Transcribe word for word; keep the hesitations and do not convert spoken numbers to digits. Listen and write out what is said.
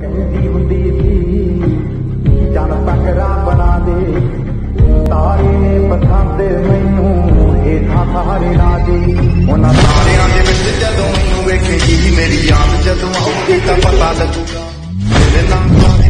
कहती हुंदी सी चल तकरा बना दे तारे ने पसंद मैनू हेठा सहारे ला दे उन्हां तारियां दे विच जदों मैनू वेखेगी मेरी याद जदों आऊगी तां पता लगूगा तेरे नाम